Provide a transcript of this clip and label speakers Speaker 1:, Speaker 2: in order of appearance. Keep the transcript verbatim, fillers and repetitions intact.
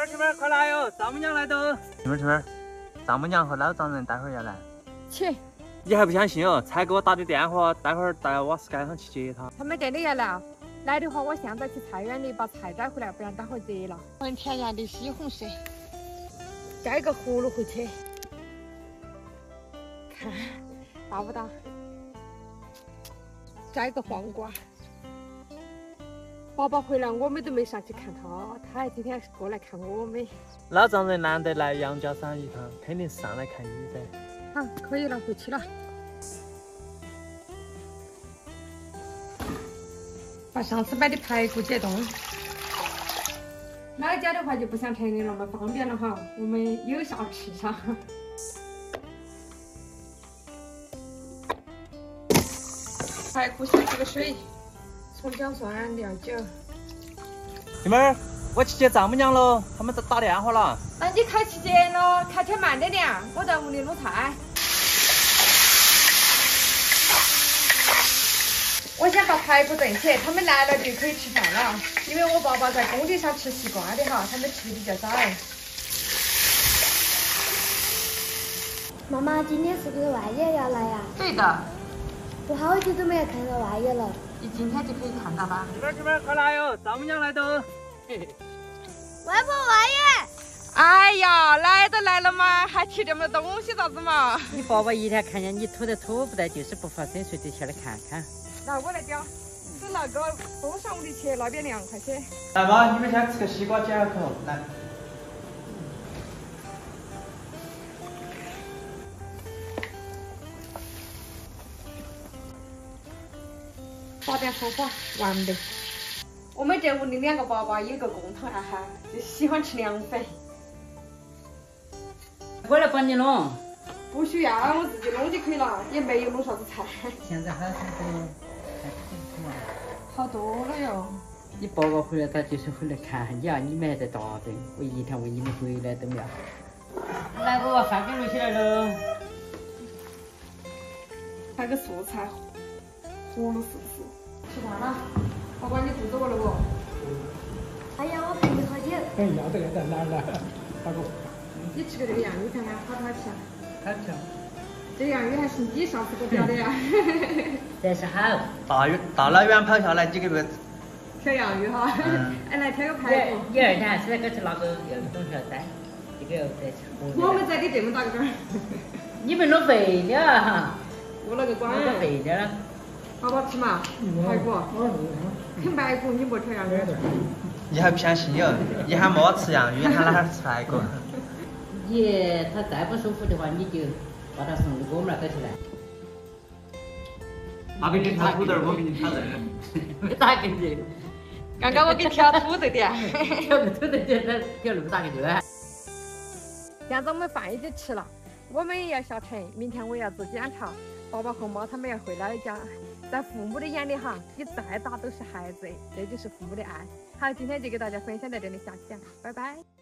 Speaker 1: 妹儿亲们快来哟，丈母娘来喽！亲们儿亲们儿，丈母娘和老丈人待会儿要来。
Speaker 2: 去。
Speaker 1: 你还不相信哦？才给我打的电话，待会儿带瓦斯街上去接他。
Speaker 2: 他们真的要来啊！来的话，我现在去菜园里把菜摘回来，不然待会儿热了。很天然的西红柿，摘个葫芦回去，看大不大？摘个黄瓜。爸爸回来，我们都没上去看他，他还今天过来看我们。
Speaker 1: 老丈人难得来杨家山一趟，肯定上来看你噻。
Speaker 2: 好，可以了，回去了。把上次买的排骨解冻。老家的话就不像城里那么方便了哈，我们有啥吃啥。排骨下这个水，葱姜蒜料酒。
Speaker 1: 妹妹儿，我去接丈母娘喽，他们在打电话了。
Speaker 2: 那你开去接咯，开车慢点点，我在屋里弄菜。我先把排骨炖起，他们来了就可以吃饭了。因为我爸爸在工地上吃习惯的哈，他们吃的比较早。
Speaker 3: 妈妈，今天是不是外爷要来呀？
Speaker 2: 对的，
Speaker 3: 我好久都没有看到外爷了。
Speaker 2: 你今天就可以看到了。
Speaker 1: 妹儿亲们快来哟，丈母娘来喽！
Speaker 3: 外婆，外爷。
Speaker 2: 哎呀，来都来了嘛，还提这么多东西咋子嘛？
Speaker 4: 你爸爸一天看见你拖得拖不得，就是不发生，所以就下来看看。
Speaker 2: 来，我来教，是那个东上屋里去，那边凉快些。
Speaker 1: 来吧，你们先吃个西瓜解下口，来。
Speaker 2: 花点说话，完美。我们这屋里两个爸爸有个共同爱好，就喜欢吃凉粉。
Speaker 4: 我来帮你弄。
Speaker 2: 不需要，我自己弄就可以了，也没有弄啥子菜。
Speaker 4: 现在好很多，
Speaker 2: 好多了哟。
Speaker 4: 你爸爸回来，他就是回来看你啊，你们还在打盹。我一天问你们回来都没有。来，我把饭给弄起来喽。
Speaker 2: 来个素菜，葫芦素素。吃饭了，爸爸你肚子饿了不？
Speaker 3: 哎呀，我陪你喝酒。
Speaker 5: 哎，要得要得，来来，大哥。
Speaker 2: 你吃个这个洋芋看看，好不好吃啊？
Speaker 5: 好吃。
Speaker 2: 这洋芋还是你上次给我表的呀？
Speaker 4: 这是好。
Speaker 1: 大远大老远跑下来几个月。
Speaker 2: 挑洋芋哈。
Speaker 1: 嗯。
Speaker 2: 哎，来挑个排骨。
Speaker 4: 第二天还是那个去拿个羊东西噻，这个在吃。
Speaker 2: 我们在的这么大个儿。
Speaker 4: 你们弄废了哈。
Speaker 2: 我那个光。
Speaker 4: 弄废了。
Speaker 2: 好不好吃嘛？排骨。啃排骨，你不挑洋芋。
Speaker 1: 你还不相信哟？你喊妈吃洋芋，喊哪吃排骨？
Speaker 4: 你他再不舒服的话，你就把他送到我们那儿去来。
Speaker 1: 他给你挑土豆，我给你挑肉。
Speaker 4: 咋给你？
Speaker 2: 刚刚我给挑土豆的。
Speaker 4: 挑个土豆就挑那么大个肉。
Speaker 2: 现在我们饭已经吃了，我们也要下城，明天我也要做检查。爸爸和妈他们要回老家，在父母的眼里哈，你再大都是孩子，这就是父母的爱。好，今天就给大家分享到这里，下期见，拜拜。